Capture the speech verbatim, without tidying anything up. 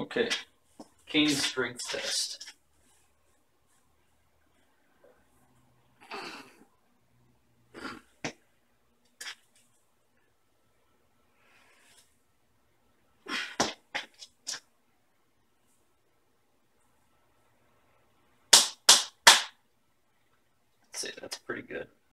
Okay, cane strength test. I'd say that's pretty good.